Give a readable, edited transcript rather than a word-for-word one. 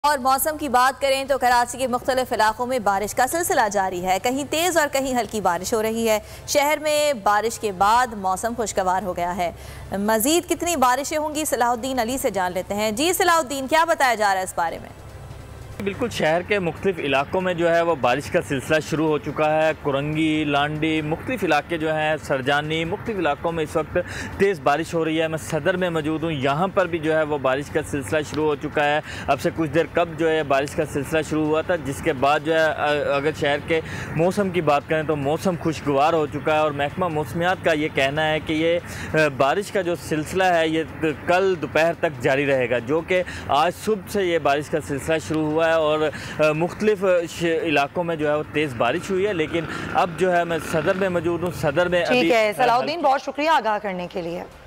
और मौसम की बात करें तो कराची के मुख्तलिफ इलाकों में बारिश का सिलसिला जारी है। कहीं तेज़ और कहीं हल्की बारिश हो रही है। शहर में बारिश के बाद मौसम खुशगवार हो गया है। मजीद कितनी बारिशें होंगी सलाहुद्दीन अली से जान लेते हैं। जी सलाहुद्दीन, क्या बताया जा रहा है इस बारे में? बिल्कुल, शहर के मुख्तलिफ इलाकों में जो है वो बारिश का सिलसिला शुरू हो चुका है। कुरंगी, लांडी, मुख्तलिफ इलाके जो हैं, सरजानी, मुख्तलिफ इलाकों में इस वक्त तेज़ बारिश हो रही है। मैं सदर में मौजूद हूँ, यहाँ पर भी जो है वो बारिश का सिलसिला शुरू हो चुका है। अब से कुछ देर कब जो है बारिश का सिलसिला शुरू हुआ था, जिसके बाद जो है अगर शहर के मौसम की बात करें तो मौसम खुशगवार हो चुका है। और महकमा मौसमियात का ये कहना है कि ये बारिश का जो सिलसिला है ये कल दोपहर तक जारी रहेगा, जो कि आज सुबह से ये बारिश का सिलसिला शुरू हुआ है और मुख्तलिफ इलाकों में जो है वो तेज़ बारिश हुई है। लेकिन अब जो है मैं सदर में मौजूद हूँ। सदर में ठीक है सलाहुद्दीन, बहुत शुक्रिया आगाह करने के लिए।